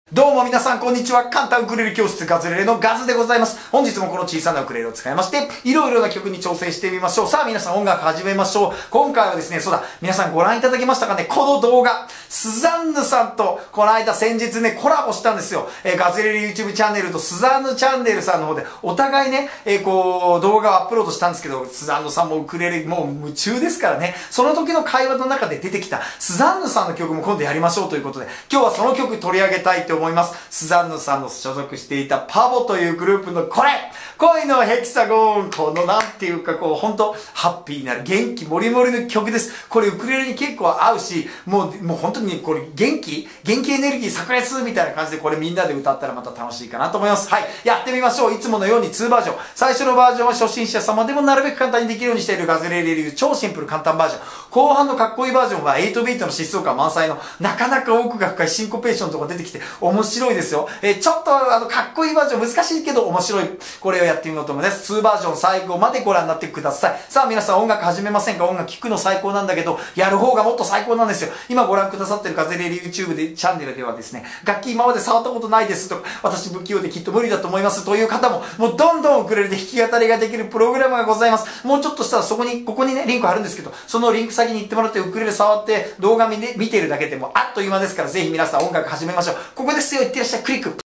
どうも皆さんこんにちは。簡単ウクレレ教室ガズレレのガズでございます。本日もこの小さなウクレレを使いまして、いろいろな曲に挑戦してみましょう。さあ皆さん音楽始めましょう。今回はですね、そうだ、皆さんご覧いただけましたかね、この動画、スザンヌさんとこの間先日ね、コラボしたんですよ。ガズレレ YouTube チャンネルとスザンヌチャンネルさんの方で、お互いね、動画をアップロードしたんですけど、スザンヌさんもウクレレもう夢中ですからね、その時の会話の中で出てきたスザンヌさんの曲も今度やりましょうということで、今日はその曲取り上げたいと思います。スザンヌさんの所属していたパボというグループのこれ恋のヘキサゴン、このなんていうかこう本当ハッピーになる元気もりもりの曲です。これウクレレに結構合うし、もう本当にこれ元気エネルギー炸裂みたいな感じでこれみんなで歌ったらまた楽しいかなと思います。はい、やってみましょう。いつものように2バージョン。最初のバージョンは初心者様でもなるべく簡単にできるようにしているガズレレ流超シンプル簡単バージョン。後半のかっこいいバージョンは8ビートの疾走感満載のなかなか奥が深いシンコペーションとか出てきて面白いですよ。ちょっとかっこいいバージョン難しいけど面白い。これをやってみようと思います。2バージョン最後までご覧になってください。さあ皆さん音楽始めませんか？音楽聴くの最高なんだけど、やる方がもっと最高なんですよ。今ご覧くださってるガズレレ YouTube でチャンネルではですね、楽器今まで触ったことないですとか、私不器用できっと無理だと思いますという方も、もうどんどんウクレレで弾き語りができるプログラムがございます。もうちょっとしたらここにね、リンク貼るんですけど、そのリンク先に行ってもらってウクレレ触って動画見てるだけでもあっという間ですから、ぜひ皆さん音楽始めましょう。ここですよ、いってらっしゃい、クリック。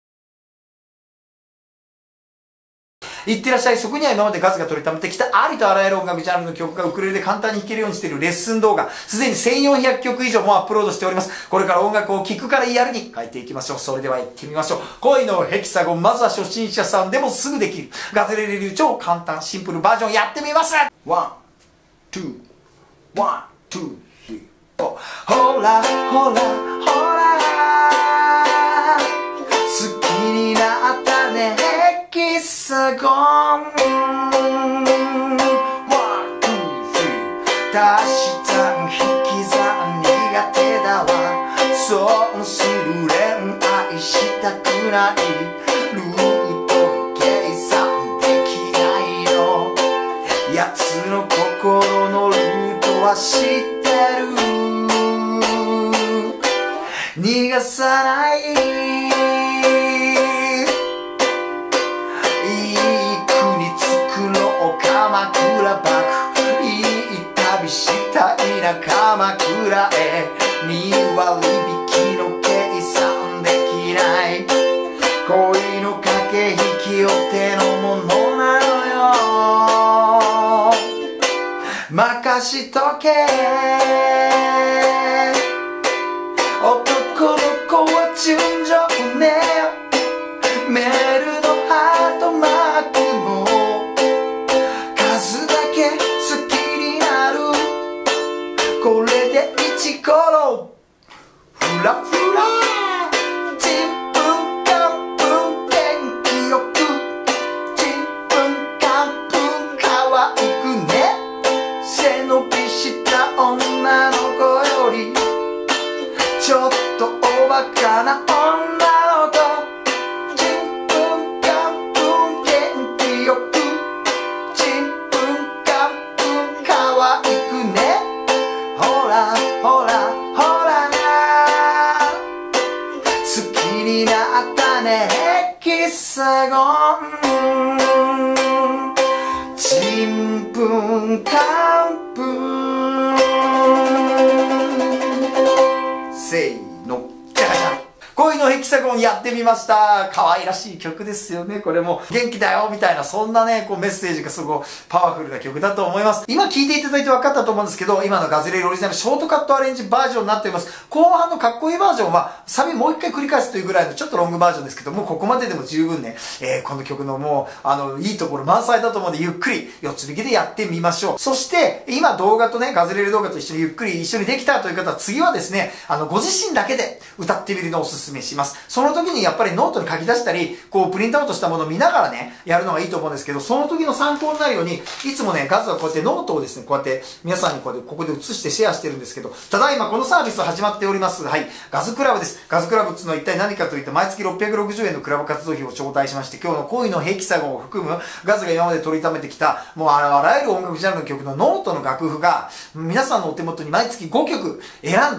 いってらっしゃい。そこには今までガズが取りためてきたありとあらゆる音楽ジャンルの曲がウクレレで簡単に弾けるようにしているレッスン動画、すでに1400曲以上もアップロードしております。これから音楽を聴くからやるに変えていきましょう。それでは行ってみましょう。恋のヘキサゴン、まずは初心者さんでもすぐできるガズレレ流超簡単シンプルバージョンやってみます。ワン、ツー、ワン、ツー、スリー、フォー。ほらほらほら好きになったねヘキサゴン、ワン、ツー、スリー、足し算引き算苦手だわ、そうする恋愛したくない、ルート計算できないの、やつの心のルートは知ってる、逃がさない、鎌倉幕府、いい旅したいな鎌倉へ、2割引きの計算できない、恋の駆け引きお手の物なのよ、任しとけ、男の子は純情ね、メールのハートマークも好きになる、これで一頃フラフラ、ちんぷんかんぷん元気よく、ちんぷんかんぷんかわいくね、背伸びした女の子よりちょっとおバカな女の子、ちんぷんかんぷん元気よく、ほらほらほらな、好きになったねヘキサゴン、ちんぷんかんぷん、せーの、じゃじゃん。恋のヘキサゴンやってみました。可愛らしい曲ですよね。これも元気だよみたいな、そんなね、メッセージがすごいパワフルな曲だと思います。今聴いていただいて分かったと思うんですけど、今のガズレレオリジナルショートカットアレンジバージョンになっています。後半のかっこいいバージョンはサビもう一回繰り返すというぐらいのちょっとロングバージョンですけども、ここまででも十分ね、この曲のもういいところ満載だと思うんで、ゆっくり4つ引きでやってみましょう。そして今動画とね、ガズレレ動画と一緒にゆっくり一緒にできたという方は、次はですね、ご自身だけで歌ってみるのをおすすめします。その時にやっぱりノートに書き出したり、プリントアウトしたものを見ながらね、やるのがいいと思うんですけど、その時の参考になるように、いつもね、ガズはこうやってノートをですね、こうやって皆さんにここで写してシェアしてるんですけど、ただいまこのサービス始まっております。はい。ガズクラブです。ガズクラブっていうのは一体何かといって毎月660円のクラブ活動費を頂戴しまして、今日の恋のヘキサゴンを含むガズが今まで取りためてきた、もうあらゆる音楽ジャンルの曲のノートの楽譜が、皆さんのお手元に毎月5曲選んで、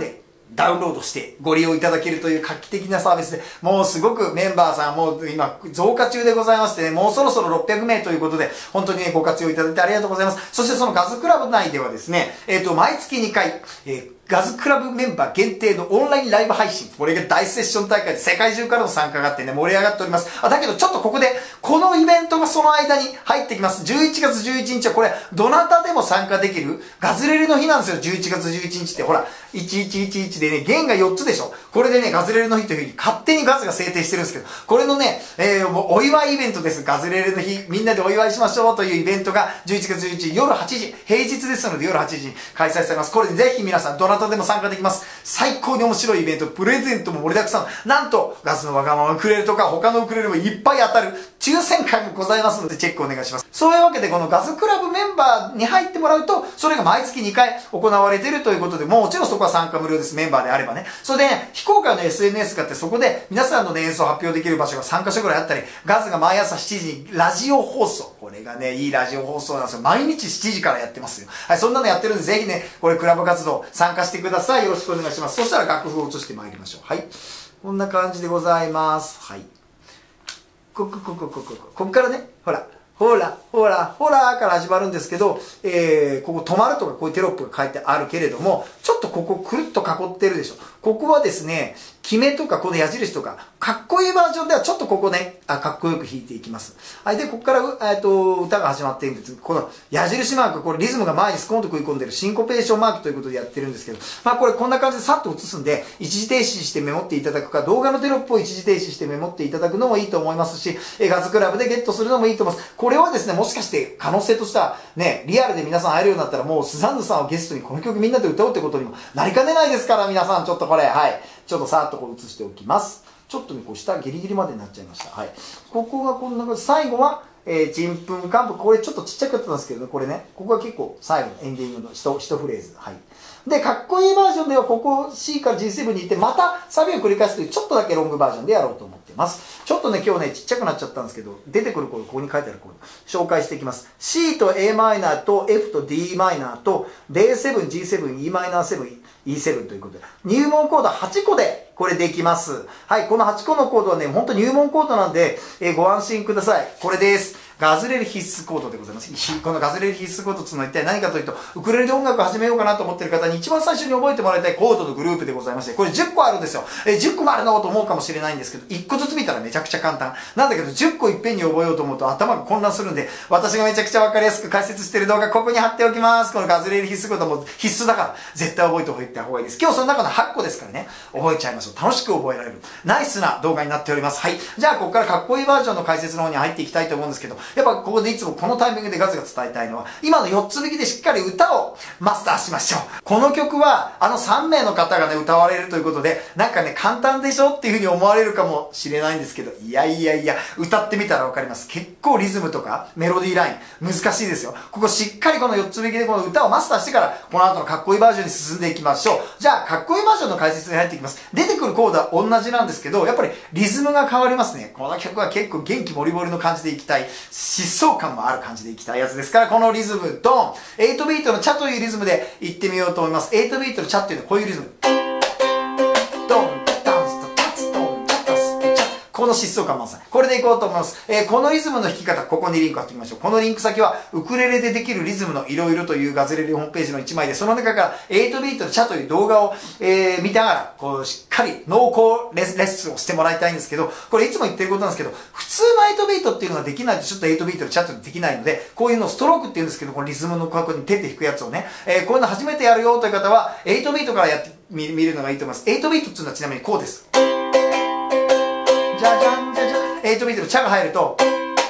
ダウンロードしてご利用いただけるという画期的なサービスで、もうすごくメンバーさんもう今増加中でございましてね、もうそろそろ600名ということで、本当にね、ご活用いただいてありがとうございます。そしてそのガズクラブ内ではですね、毎月2回、ガズクラブメンバー限定のオンラインライブ配信。これが大セッション大会で世界中からの参加があってね、盛り上がっております。だけどちょっとここで、このイベントがその間に入ってきます。11月11日はこれ、どなたでも参加できるガズレレの日なんですよ。11月11日って。ほら、1111でね、弦が4つでしょ。これでね、ガズレレの日というふうに勝手にガズが制定してるんですけど、これのね、お祝いイベントです。ガズレレの日、みんなでお祝いしましょうというイベントが11月11日夜8時、平日ですので夜8時に開催されます。これでぜひ皆さん、どなたでも参加できます。最高に面白いイベント、プレゼントも盛りだくさん。なんと、ガズのわがままウクレレとか他のウクレレもいっぱい当たる抽選会もございますのでチェックお願いします。そういうわけでこのガズクラブメンバーに入ってもらうと、それが毎月2回行われているということで、もちろんそこは参加無料です。メンバーであればね。それで、ね、非公開の SNS があって、そこで皆さんの、ね、演奏を発表できる場所が3カ所ぐらいあったり、ガズが毎朝7時にラジオ放送。これがね、いいラジオ放送なんですよ。毎日7時からやってますよ。はい、そんなのやってるんで、ぜひね、これクラブ活動参加してください。よろしくお願いします。そしたら楽譜を移してまいりましょう。はい。こんな感じでございます。はい。こっからね、ほらから始まるんですけど、ここ止まるとかこういうテロップが書いてあるけれども、ちょっとここくるっと囲ってるでしょ。ここはですね、決めとかこの矢印とか、かっこいいバージョンではちょっとここね、かっこよく弾いていきます。はい。で、ここから、歌が始まっているんです。この矢印マーク、これリズムが前にスコーンと食い込んでるシンコペーションマークということでやってるんですけど、まあこれこんな感じでさっと映すんで、一時停止してメモっていただくか、動画のテロップを一時停止してメモっていただくのもいいと思いますし、ガズクラブでゲットするのもいいと思います。これはですね、もしかして可能性としてはね、リアルで皆さん会えるようになったら、もうスザンヌさんをゲストにこの曲みんなで歌おうってことにもなりかねないですから、皆さんちょっとこれ、はい。ちょっとさーっとこう映しておきます。ちょっとね、こう下ギリギリまでになっちゃいました。はい。ここがこんな感じ。最後は、ちんぷんかんぷん。これちょっとちっちゃくやってたんですけどね、これね。ここが結構最後のエンディングの一フレーズ。はい。で、かっこいいバージョンでは、ここ C から G7 に行って、またサビを繰り返すという、ちょっとだけロングバージョンでやろうと思っています。ちょっとね、今日ね、ちっちゃくなっちゃったんですけど、出てくるコード、ここに書いてあるコード、紹介していきます。C と Am と F と Dm と、D7、G7、Em7、E7 ということで、入門コード8個で、これできます。はい、この8個のコードはね、ほんと入門コードなんで、ご安心ください。これです。ガズレレ必須コードでございます。このガズレレ必須コードっていうのは一体何かというと、ウクレレで音楽を始めようかなと思っている方に一番最初に覚えてもらいたいコードのグループでございまして、これ10個あるんですよ。10個もあるのと思うかもしれないんですけど、1個ずつ見たらめちゃくちゃ簡単。なんだけど、10個いっぺんに覚えようと思うと頭が混乱するんで、私がめちゃくちゃわかりやすく解説している動画、ここに貼っておきます。このガズレレ必須コードも必須だから、絶対覚えておいた方がいいです。今日その中の8個ですからね、覚えちゃいましょう。楽しく覚えられる。ナイスな動画になっております。はい。じゃあ、ここからかっこいいバージョンの解説の方に入っていきたいと思うんですけど、やっぱここでいつもこのタイミングでガズが伝えたいのは、今の4つ引きでしっかり歌をマスターしましょう。この曲は、3名の方がね、歌われるということで、なんかね、簡単でしょっていうふうに思われるかもしれないんですけど、いや、歌ってみたらわかります。結構リズムとかメロディーライン、難しいですよ。ここしっかりこの4つ引きでこの歌をマスターしてから、この後のかっこいいバージョンに進んでいきましょう。じゃあ、かっこいいバージョンの解説に入っていきます。出てくるコードは同じなんですけど、やっぱりリズムが変わりますね。この曲は結構元気もりもりの感じでいきたい。疾走感もある感じでいきたいやつですから、このリズム、ドン !8 ビートのチャというリズムでいってみようと思います。8ビートのチャっていうのはこういうリズム。ドン、ダンスとタツ、ドン、チャタス、チャ。この疾走感満載。これでいこうと思います。このリズムの弾き方、ここにリンク貼っておきましょう。このリンク先は、ウクレレでできるリズムのいろいろというガズレレホームページの1枚で、その中から8ビートのチャという動画を、見ながら、こう、しっかり濃厚レッスンをしてもらいたいんですけど、これいつも言ってることなんですけど、普通の8ビートっていうのができないと、ちょっと8ビートのチャットできないので、こういうのをストロークって言うんですけど、このリズムのここに手で弾くやつをね、こういうの初めてやるよという方は、8ビートからやってみるのがいいと思います。8ビートっていうのはちなみにこうです。じゃじゃんじゃじゃん。8ビートのチャが入ると、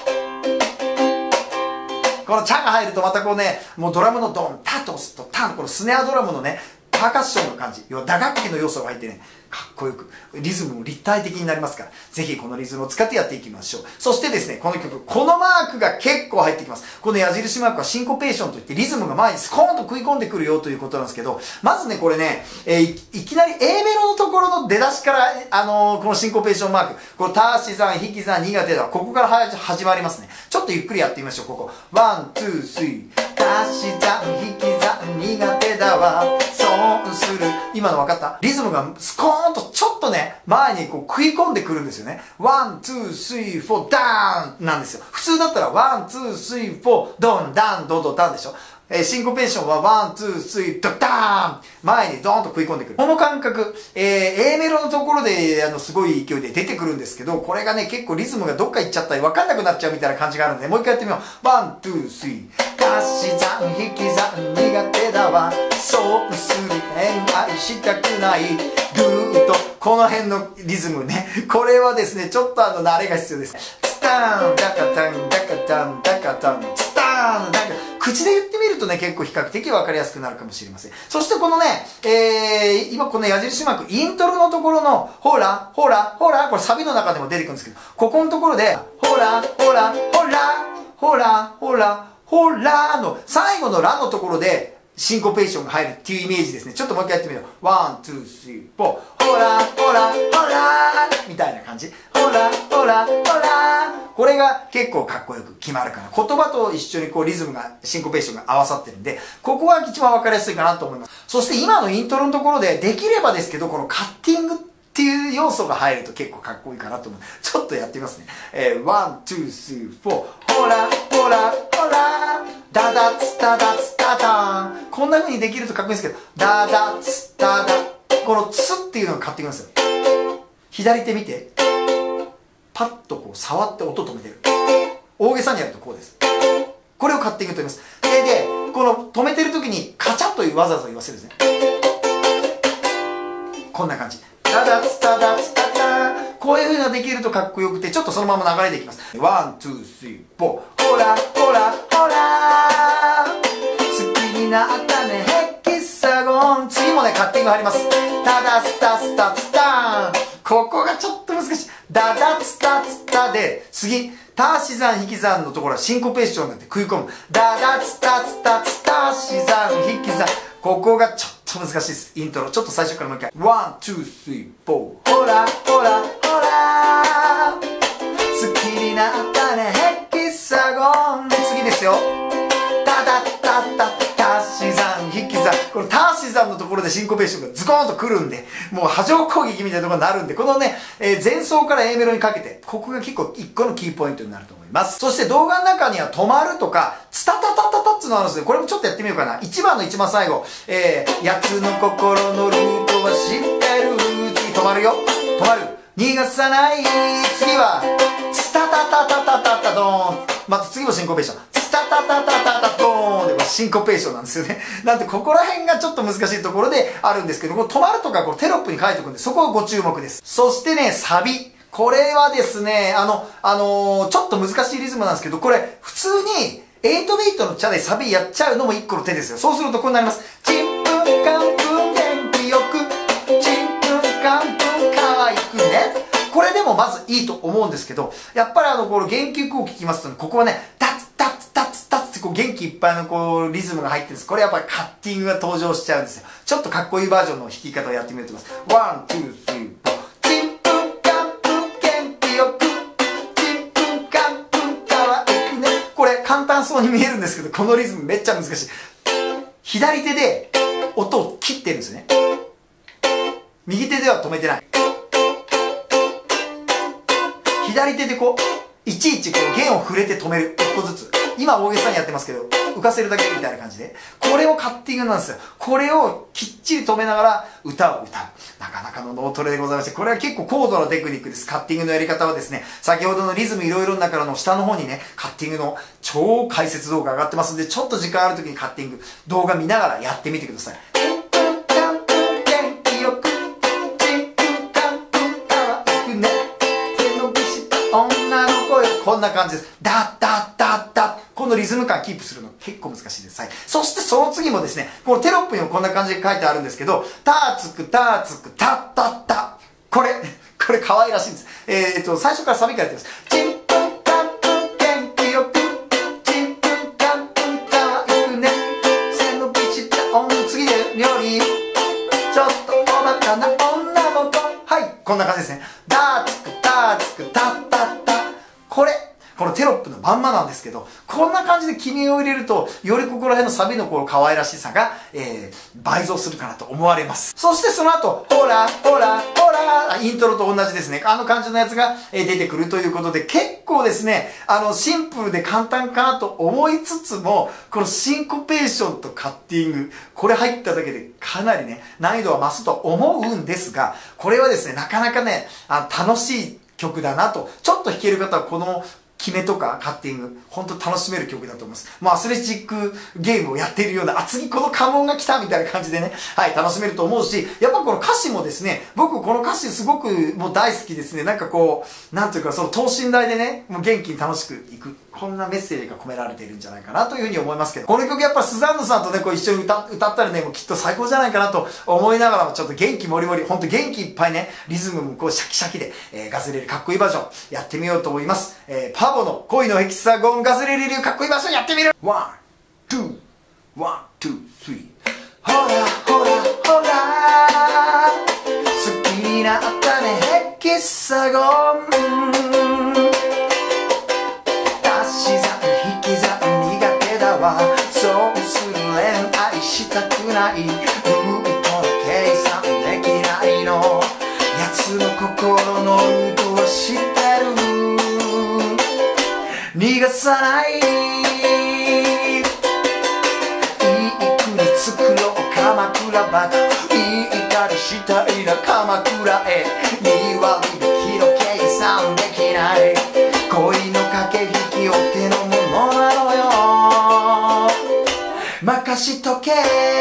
このチャが入るとまたこうね、もうドラムのドン、タと押すとタン、このスネアドラムのね、パーカッションの感じ、要は打楽器の要素が入ってね、かっこよく、リズムも立体的になりますから、ぜひこのリズムを使ってやっていきましょう。そしてですね、この曲、このマークが結構入ってきます。この矢印マークはシンコペーションといって、リズムが前にスコーンと食い込んでくるよということなんですけど、まずね、これね、いきなり A メロのところの出だしから、このシンコペーションマーク、このタシザン、引き算、2が出たここから始まりますね。ちょっとゆっくりやってみましょう、ここ。ワン、ツー、スリー。タシザン、引き算、2が出だわ。損する。 今の分かった？リズムがスコーンとちょっとね、前にこう食い込んでくるんですよね。ワン、ツー、スリー、フォー、ダーンなんですよ。普通だったらワン、ツー、スリー、フォー、ドン、ダン、ドド、ダンでしょ。シンコペーションはワン、ツー、スリー、ドダーン前にドーンと食い込んでくる。この感覚、A メロのところですごい勢いで出てくるんですけど、これがね、結構リズムがどっか行っちゃったり分かんなくなっちゃうみたいな感じがあるんで、もう一回やってみよう。ワン、ツー、スリー。足し算、引き算、苦手だわ。そうする恋愛したくない。ルート。この辺のリズムね。これはですね、ちょっと慣れが必要です。スターン、ダカタン、ダカタン、ダカタン、スターン、なんか、口で言ってみるとね、結構比較的分かりやすくなるかもしれません。そしてこのね、今この矢印マーク、イントロのところの、ほら、ほら、ほら、これサビの中でも出てくるんですけど、ここのところで、ほら、ほら、ほら、ほら、ほら、ほらの、最後のラのところで、シンコペーションが入るっていうイメージですね。ちょっともう一回やってみよう。ワン、ツー、スリー、フォー。ほら、ほら、ほらみたいな感じ。ほら、ほら、ほらこれが結構かっこよく決まるかな。言葉と一緒にこうリズムが、シンコペーションが合わさってるんで、ここが一番わかりやすいかなと思います。そして今のイントロのところで、できればですけど、このカッティングっていう要素が入ると結構かっこいいかなと思う。ちょっとやってみますね。ワン、ツー、スリー、フォー。ほら、ほら、ほらダダツタダツタダン。こんな風にできるとかっこいいんですけど、ダダツタダ。このツっていうのがカッティングなんですよ。左手見て。パッとこう触って音止めてる。大げさにやるとこうです。これをカッティングと言います。で、この止めてる時にカチャというわざわざ言わせるんですね。こんな感じ。ダダツタダツタダン。こういう風ができるとかっこよくて、ちょっとそのまま流れていきます。ワン、ツー、スリー、フォー。ほら、ほら、ほら好きになったね、ヘキサゴン。次もね、カッティング入ります。ダダスタスタツタン。ここがちょっと難しい。ダダツタツタで、次、足し算引き算のところはシンコペーションになって食い込む。ダダツタツタツタ足し算引き算。ここがちょっと難しいです。イントロ。ちょっと最初からもう一回。ワン、ツー、スリー、フォー。ほら、ほら、ほら好きになったね、ヘキサゴン。次ですよ。タタタタ、足し算引き算。この足し算のところでシンコペーションがズコーンとくるんで、もう波状攻撃みたいなところになるんで、このね、前奏から A メロにかけて、ここが結構一個のキーポイントになると思います。そして動画の中には止まるとか、ツタタタタタっていうのがあるんですね。これもちょっとやってみようかな。1番の一番最後、やつの心のルートは知ってる。次止まるよ。止まる。逃がさない。次は、ツタタタタタタタドーン。また次もシンコペーション。ツタタタタタタドーン。で、シンコペーションなんですよね。なんで、ここら辺がちょっと難しいところであるんですけど、この止まるとかこうテロップに書いておくんで、そこをご注目です。そしてね、サビ。これはですね、ちょっと難しいリズムなんですけど、これ、普通に、8ビートのチャでサビやっちゃうのも一個の手ですよ。そうするとこうなります。チンプンカンプン元気よく、チンプンカンプン可愛くね。これでもまずいいと思うんですけど、やっぱりこの原曲を聴きますと、ここはね、タツタツタツタツってこう元気いっぱいのこうリズムが入ってるんです。これやっぱりカッティングが登場しちゃうんですよ。ちょっとかっこいいバージョンの弾き方をやってみると思います。ワン、ツー、スリー、フォー。チンプンカンプン元気よく、チンプンカンプン可愛くね。これ簡単そうに見えるんですけど、このリズムめっちゃ難しい。左手で音を切ってるんですね。右手では止めてない。左手でこう、いちいちこう弦を触れて止める。一個ずつ。今大げさにやってますけど、浮かせるだけみたいな感じで。これをカッティングなんですよ。これをきっちり止めながら歌を歌う。なかなかの脳トレでございまして、これは結構高度なテクニックです。カッティングのやり方はですね、先ほどのリズムいろいろの中の下の方にね、カッティングの超解説動画上がってますんで、ちょっと時間ある時にカッティング動画見ながらやってみてください。こんな感じです。ダッダッダッダッ。このリズム感キープするの結構難しいです。はい。そしてその次もですね、このテロップにもこんな感じで書いてあるんですけど、ターツクターツクタッタッタ。これ可愛らしいんです。最初からサビからやってます。チンプンカンプン元気よく、チンプンカンプン可愛くね。背伸びした音、次で料理。ちょっとおバカな女の子。はい。こんな感じですね。ダーツクターツクタッタッタ。これ、 このテロップのまんまなんですけど、こんな感じで君を入れると、よりここら辺のサビのこの可愛らしさが、倍増するかなと思われます。そしてその後、ほら、ほら、ほら、イントロと同じですね。あの感じのやつが出てくるということで、結構ですね、シンプルで簡単かなと思いつつも、このシンコペーションとカッティング、これ入っただけでかなりね、難易度は増すと思うんですが、これはですね、なかなかね、楽しい曲だなと。ちょっと弾ける方はこの決めとかカッティング、本当楽しめる曲だと思います。もうアスレチックゲームをやっているような、次この家紋が来たみたいな感じでね、はい、楽しめると思うし、やっぱこの歌詞もですね、僕この歌詞すごくもう大好きですね。なんかこう、なんというかその等身大でね、もう元気に楽しくいく。こんなメッセージが込められているんじゃないかなというふうに思いますけど、この曲やっぱスザンヌさんとね、こう一緒に歌ったらね、もうきっと最高じゃないかなと思いながらも、ちょっと元気もりもり、ほんと元気いっぱいね、リズムもこうシャキシャキで、ガズレレかっこいいバージョンやってみようと思います。パボの恋のヘキサゴンガズレレ流かっこいいバージョンやってみる。ワン、ツー、ワン、ツー、スリー。ほらほらほら、好きになったねヘキサゴン。そうする恋愛したくない、ルートの計算できないの、奴の心のルートは知ってる、逃がさない、いい国作ろう鎌倉バカ、いい旅したいな鎌倉へ、2割引きの計算できない、恋の駆け引きお手の物なのよ、任しとけ、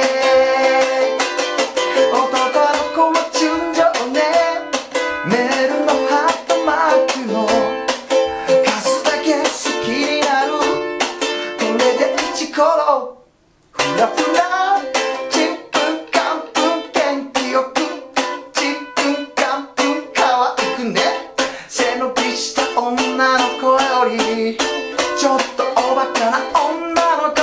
男の子は純情ね、メールのハートマークの数だけ好きになる、これで一コロフラフラ、チップカンプ元気よく、チップカンプ可愛くね、背伸びした女の子よりちょっとおバカな女の子、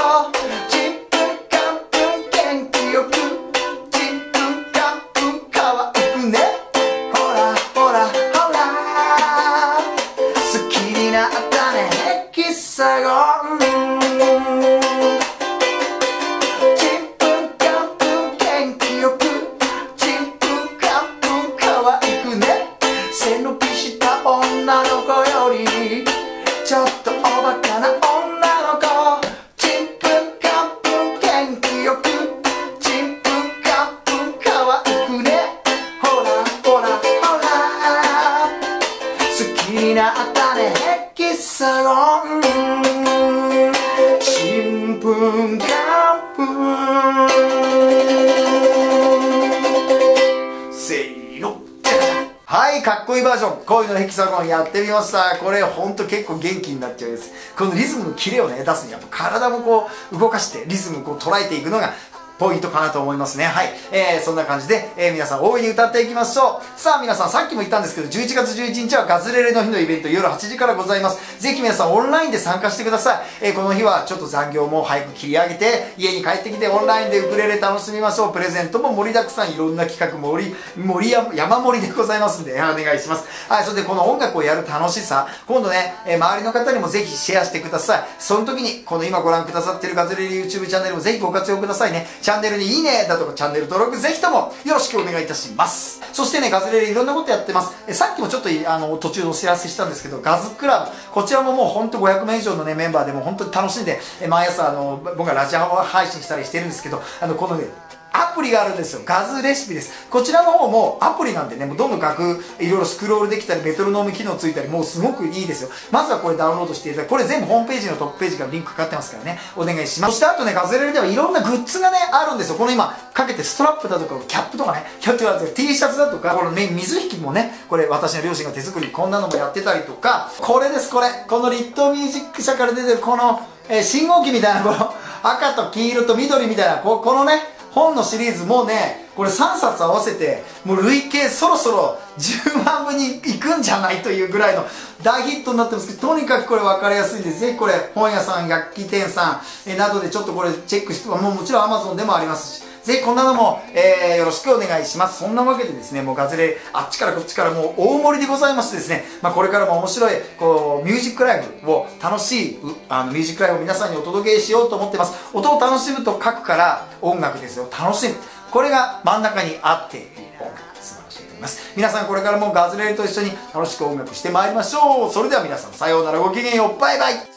かっこいいバージョン、恋のヘキサゴンやってみました。これほんと結構元気になっちゃうです。このリズムのキレをね、出すにやっぱ体もこう動かしてリズムをこう捉えていくのがポイントかなと思いますね。はい。そんな感じで、皆さん大いに歌っていきましょう。さあ皆さん、さっきも言ったんですけど、11月11日はガズレレの日のイベント、夜8時からございます。ぜひ皆さんオンラインで参加してください。この日はちょっと残業も早く切り上げて、家に帰ってきてオンラインでウクレレ楽しみましょう。プレゼントも盛りだくさん、いろんな企画山盛りでございますんで、お願いします。はい。それでこの音楽をやる楽しさ、今度ね、周りの方にもぜひシェアしてください。その時に、この今ご覧くださっているガズレレ YouTube チャンネルもぜひご活用くださいね。チャンネルにいいねだとかチャンネル登録ぜひともよろしくお願いいたします。そしてね、ガズレレいろんなことやってます。さっきもちょっと途中でお知らせしたんですけど、ガズクラブ、こちらももうほんと500名以上のね、メンバーでも本当に楽しんで、毎朝僕がラジオ配信したりしてるんですけど、このね、アプリがあるんですよ。ガズレシピです。こちらの方もアプリなんでね、もうどんどん楽、いろいろスクロールできたり、メトロノーム機能ついたり、もうすごくいいですよ。まずはこれダウンロードしていただいて、これ全部ホームページのトップページからリンクかかってますからね、お願いします。そしてあとね、ガズレレではいろんなグッズがね、あるんですよ。この今、かけてストラップだとか、キャップとかね、キャップは T シャツだとか、このね、水引きもね、これ私の両親が手作り、こんなのもやってたりとか、これです、これ。このリットミュージック社から出てるこの、信号機みたいな、この赤と黄色と緑みたいな、このね、本のシリーズもうね、これ3冊合わせて、もう累計そろそろ10万部に行くんじゃないというぐらいの大ヒットになってますけど、とにかくこれ分かりやすいんで、ぜひこれ本屋さん、楽器店さんなどでちょっとこれチェックして、もちろん Amazon でもありますし、 ぜひこんなのも、よろしくお願いします。そんなわけでですね、もうガズレあっちからこっちからもう大盛りでございましてですね、これからも面白い、ミュージックライブを、楽しい、ミュージックライブを皆さんにお届けしようと思ってます。音を楽しむと書くから音楽ですよ。楽しむ。これが真ん中にあっている音楽。素晴らしいと思います。皆さんこれからもガズレレと一緒に楽しく音楽してまいりましょう。それでは皆さんさようなら、ごきげんよう、バイバイ。